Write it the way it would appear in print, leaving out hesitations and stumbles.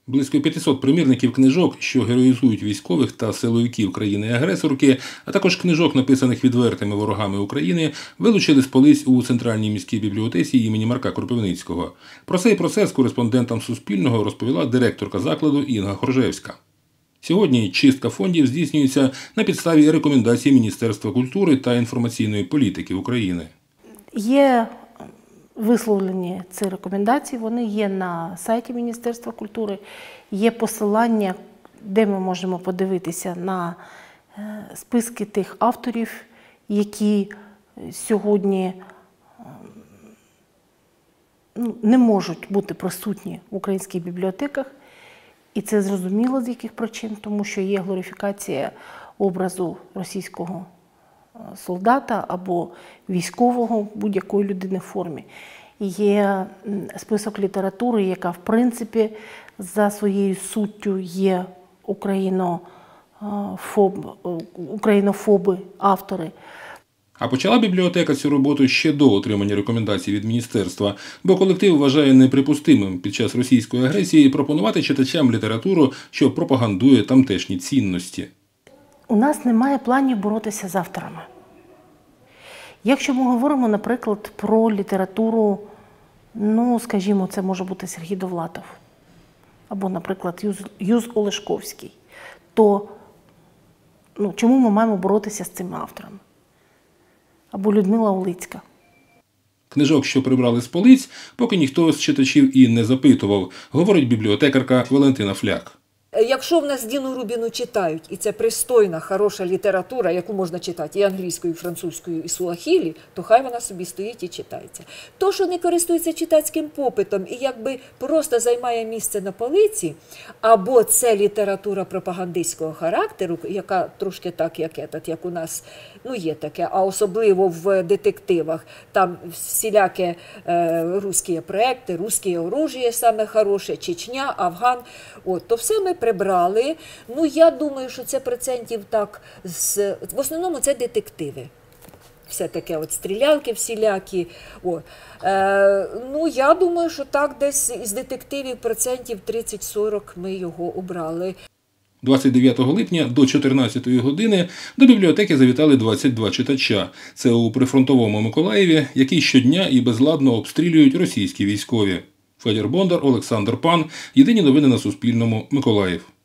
Близько 500 примірників книжок, що героїзують військових та силовиків країни-агресорки, а також книжок, написаних відвертими ворогами України, вилучили з полиць у Центральній міській бібліотеці імені Марка Кропивницького. Про цей процес кореспондентам Суспільного розповіла директорка закладу Інга Хоржевська. Сьогодні чистка фондів здійснюється на підставі рекомендацій Міністерства культури та інформаційної політики України. Є висловлені ці рекомендації, вони є на сайті Міністерства культури, є посилання, де ми можемо подивитися на списки тих авторів, які сьогодні не можуть бути присутні в українських бібліотеках. І це зрозуміло, з яких причин, тому що є глорифікація образу російського солдата або військового будь-якої людини в формі. Є список літератури, яка, в принципі, за своєю суттю є українофоби, автори. А почала бібліотека цю роботу ще до отримання рекомендацій від міністерства, бо колектив вважає неприпустимим під час російської агресії пропонувати читачам літературу, що пропагандує тамтешні цінності. У нас немає планів боротися з авторами. Якщо ми говоримо, наприклад, про літературу, скажімо, це може бути Сергій Довлатов, або, наприклад, Юз Олешковський, то чому ми маємо боротися з цими авторами? Або Людмила Улицька. Книжок, що прибрали з полиць, поки ніхто з читачів і не запитував, говорить бібліотекарка Валентина Фляк. Якщо в нас Діну Рубіну читають, і це пристойна, хороша література, яку можна читати і англійською, і французькою, і суахілі, то хай вона собі стоїть і читається. То, що не користується читацьким попитом і якби просто займає місце на полиці, або це література пропагандистського характеру, яка трошки так, як у нас, є таке, а особливо в детективах, там всілякі русські проекти, русське оружие саме хороше, Чечня, Афган, то все ми прибрали. Я думаю, що це процентів так, в основному це детективи. Все таке, стрілялки всілякі. Я думаю, що так десь із детективів процентів 30-40 ми його обрали. 29 липня до 14 години до бібліотеки завітали 22 читача. Це у прифронтовому Миколаєві, який щодня і безладно обстрілюють російські військові. Федір Бондар, Олександр Пан. Єдині новини на Суспільному. Миколаїв.